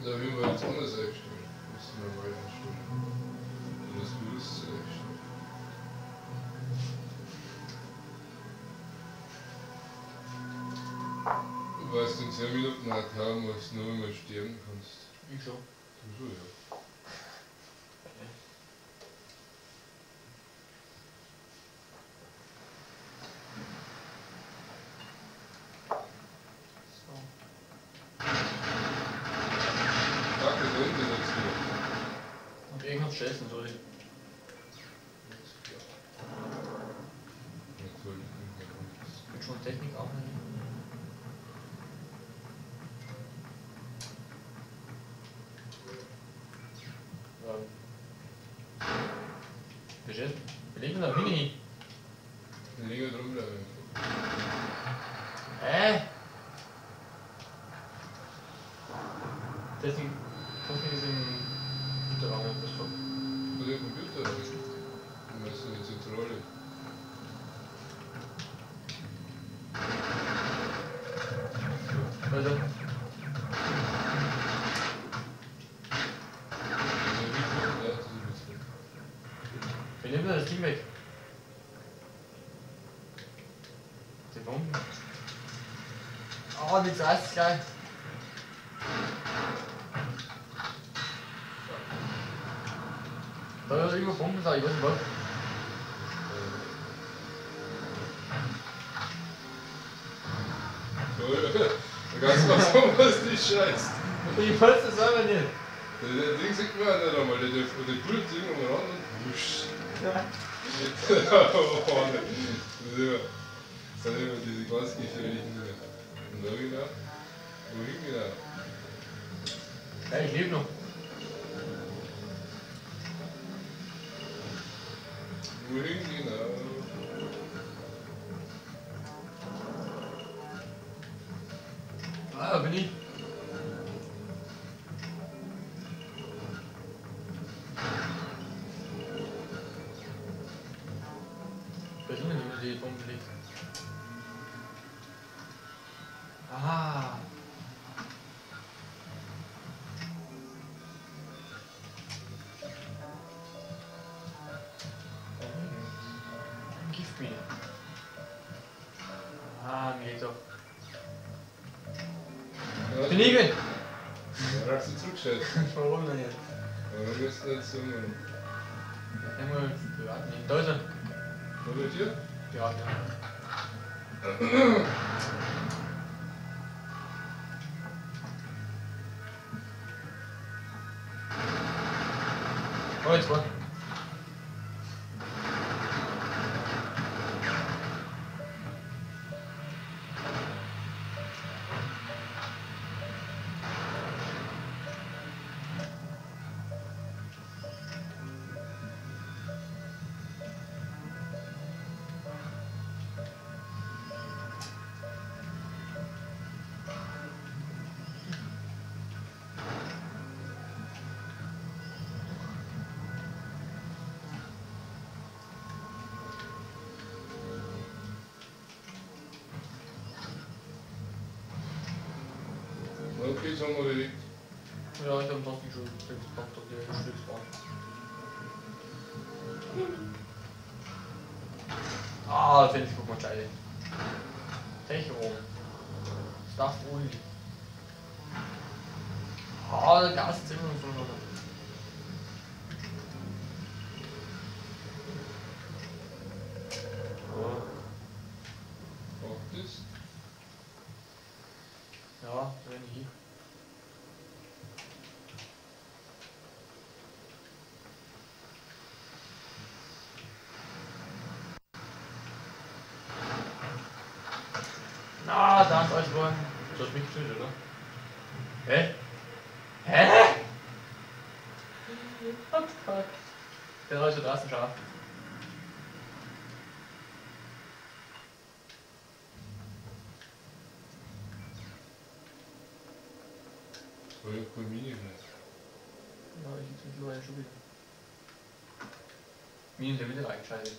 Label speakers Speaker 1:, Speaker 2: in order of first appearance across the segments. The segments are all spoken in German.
Speaker 1: Da will man jetzt anders einstellen. Das ist normal einstellen. Und das Bewusstsein einstellen. Du weißt in 10 Minuten halt haben, was du nur einmal sterben kannst.
Speaker 2: Ich schon.
Speaker 1: Du schon, ja. Danke, so umgesetzt wieder.
Speaker 2: Und irgendwann stressen soll ich. Ich bin schon Technik aufnehmen. Bescheid? Wir legen da Mini.
Speaker 1: Wir liegen drum bleiben.
Speaker 2: Technik ist im Güterraum etwas vor.
Speaker 1: Bei dem Computer habe ich. Du meinst in der Zentrale.
Speaker 2: Also. Wir nehmen das Ding weg. Die Bomben. Oh, die Zeit ist geil. Da ist irgendwo Bomben da, ich weiß nicht was.
Speaker 1: Da kannst du mal sagen, was nicht scheißt.
Speaker 2: Ich weiß das selber nicht.
Speaker 1: Der Ding sieht man auch nicht einmal, der pult irgendwann ran und wusch.
Speaker 2: Ja.
Speaker 1: Vorne. Das sind immer diese ganz gefährlichen Dinge. Und da genau? Wohin genau?
Speaker 2: Ja, ich lebe noch.
Speaker 1: Wohin genau?
Speaker 2: Ah, da bin ich. Ich weiß nicht, wie die Bombe liegt. Aha. Giftmine. Ah, mir geht's auch. Bin ich gewinnt.
Speaker 1: Ja, hast du zurückgeschaltet.
Speaker 2: Warum denn jetzt?
Speaker 1: Warum wirst du jetzt so machen?
Speaker 2: Einmal Piraten in Deutschland.
Speaker 1: Wo wird hier?
Speaker 2: Piraten, ja. Oh, jetzt war.
Speaker 1: Okay, jetzt haben wir erledigt.
Speaker 2: Ja, ich habe trotzdem schon gemacht, auf der Stücksbahn. Ah, finde ich, guck mal, Scheide. Techro. Stuff Uli. Ah, der Gaszimmer und so.
Speaker 1: Braucht das?
Speaker 2: Ja, wenn ich. Na, da ist euch geworden. Du hast mich getötet, oder? Hä? Hä? What the fuck? Der ist heute draußen scharf.
Speaker 1: Das war ja kein Mini-Fleisch.
Speaker 2: Ja, ich bin nur schon wieder. Mir in der Mitte reingeschaltet.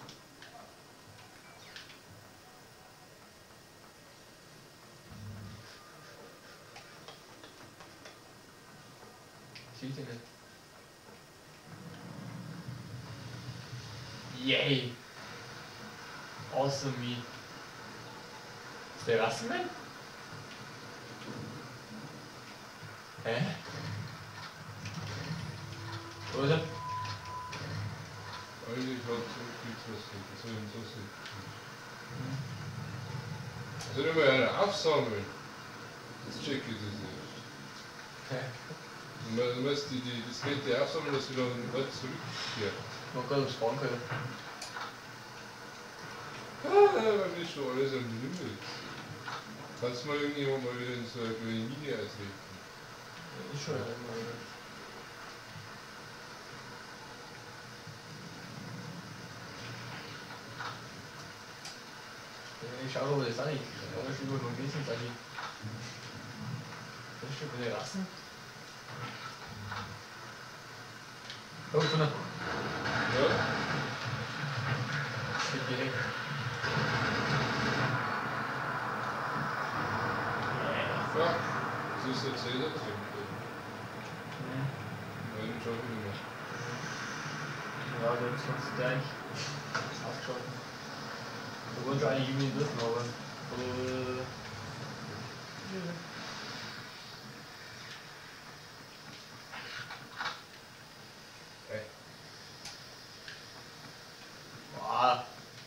Speaker 2: Sieht sie nicht. Yay! Awesome me. Ist der Rassenmann? Hä? Wo ist er?
Speaker 1: Eigentlich hat es so ein so sehen. Soll ich mal eine aufsammeln? Das check ich das erst.
Speaker 2: Hä?
Speaker 1: Du musst das Kette aufsammeln, dass du dann bald zurückkehrt.
Speaker 2: Ich mach gerade aufs Spawn können.
Speaker 1: Man ist schon alles am Limit. Kannst du mal irgendjemand mal wieder in so eine kleine Mine ausrichten?
Speaker 2: Ist schon einmal. Ich schau aber das auch nicht. Da ist überall noch Wesen, sag ich. Das ist schon bei den Rassen. Oh, von der.
Speaker 1: Ja?
Speaker 2: Steht direkt.
Speaker 1: Fuck. Das ist der Zähler drin. Nein, den schau ich nicht mehr.
Speaker 2: Ja, da ist sonst gleich ausgeschaltet. Da wollen schon einige Minen dürfen, aber.
Speaker 1: Hey.
Speaker 2: Boah.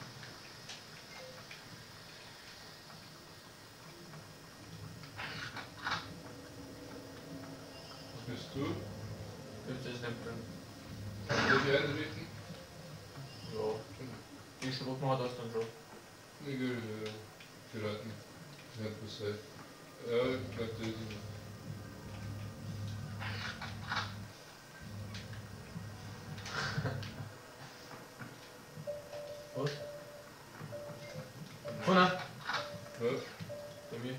Speaker 1: Was bist du?
Speaker 2: Gibt es nicht drin.
Speaker 1: Darf ich einrichten?
Speaker 2: Ja. Nächste Woche machen wir das dann schon.
Speaker 1: Egal, Piraten. Ja, was sei. Ja, ich glaub, der ist immer.
Speaker 2: Was? Vorne!
Speaker 1: Ja?
Speaker 2: Bei mir.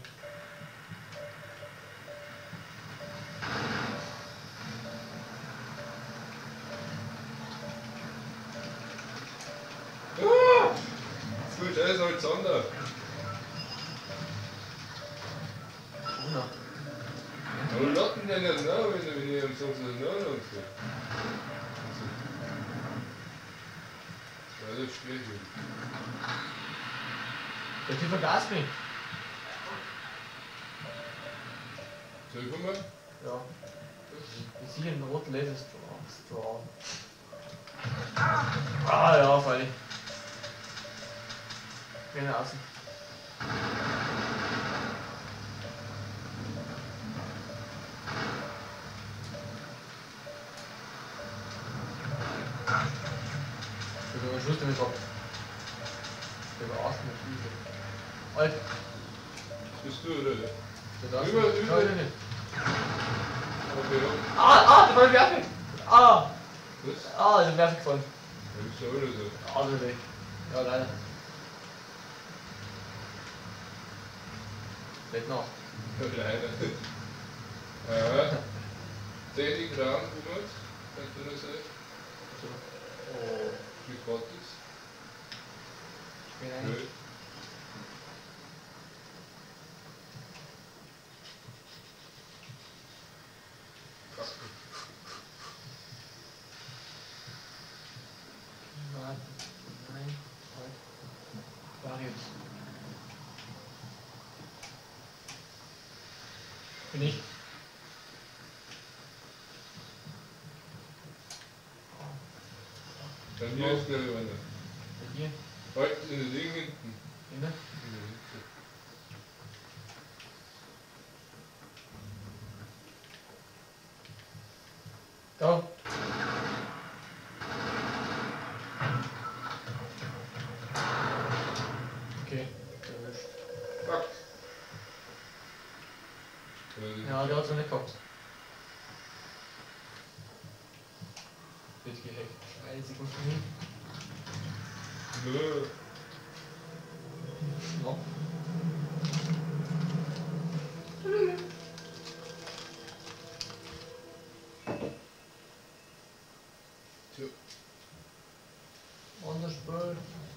Speaker 1: Ah! So scheiße Alexander.
Speaker 2: Vorne.
Speaker 1: Aber lassen den nicht nach, wenn ich am Sonntag nicht nachlasse. Ja, das ist schlecht.
Speaker 2: Der Typ vergaß mich.
Speaker 1: Soll ich kommen?
Speaker 2: Ja. Ich sehe einen roten Laserstraw. Ah ja, freilich. Geh nach außen. Ich bin Schluss damit ab. Der war außen mit Füße. Alt.
Speaker 1: Bist du oder?
Speaker 2: Der da
Speaker 1: Über.
Speaker 2: Schau nicht.
Speaker 1: Okay, ja.
Speaker 2: Der war Werfe!
Speaker 1: Was?
Speaker 2: Der Werfe gefallen.
Speaker 1: Ja, bist du oder so?
Speaker 2: Der weg. Ja, leider. Nicht noch.
Speaker 1: Ja, leider. Technik Rahmen, Robert, kannst du das sagen?
Speaker 2: So. Oh.
Speaker 1: Wie gratis?
Speaker 2: Ich bin
Speaker 1: Nö.
Speaker 2: eigentlich. Nein. Halt. Varius. Bin ich.
Speaker 1: Bei mir ist der einer.
Speaker 2: Bei dir?
Speaker 1: Halt in den Ding hinten.
Speaker 2: Innen?
Speaker 1: In der Mitte.
Speaker 2: Da. Okay, erwischt.
Speaker 1: Fuck.
Speaker 2: Ja, der hat es noch nicht gehabt. Wird gehackt. Eine Sekunde hin.
Speaker 1: Nö.
Speaker 2: Ja.
Speaker 1: Tja.
Speaker 2: Anders Bird.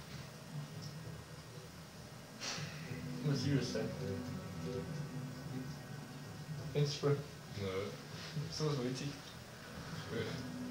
Speaker 2: Muss serious sein. Kennst du das Spiel?
Speaker 1: Nö.
Speaker 2: So witzig.
Speaker 1: Gut.